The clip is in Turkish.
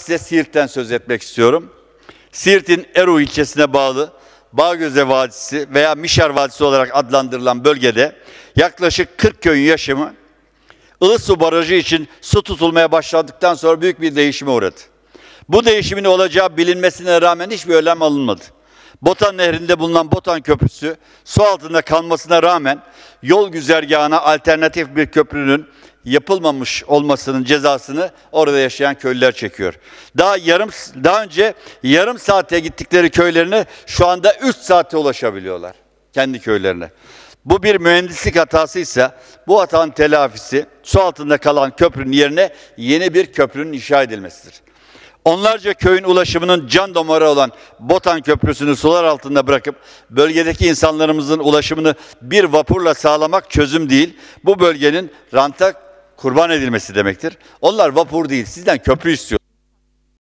Size Siirt'ten söz etmek istiyorum. Siirt'in Eru ilçesine bağlı Bağgöze Vadisi veya Mişar Vadisi olarak adlandırılan bölgede yaklaşık 40 köyün yaşamı Ilısu Barajı için su tutulmaya başladıktan sonra büyük bir değişime uğradı. Bu değişimin olacağı bilinmesine rağmen hiçbir önlem alınmadı. Botan Nehri'nde bulunan Botan Köprüsü su altında kalmasına rağmen yol güzergahına alternatif bir köprünün yapılmamış olmasının cezasını orada yaşayan köylüler çekiyor. Daha önce yarım saate gittikleri köylerine şu anda 3 saate ulaşabiliyorlar kendi köylerine. Bu bir mühendislik hatasıysa bu hatanın telafisi su altında kalan köprünün yerine yeni bir köprünün inşa edilmesidir. Onlarca köyün ulaşımının can damarı olan Botan Köprüsü'nü sular altında bırakıp bölgedeki insanlarımızın ulaşımını bir vapurla sağlamak çözüm değil, bu bölgenin ranta kurban edilmesi demektir. Onlar vapur değil, sizden köprü istiyor.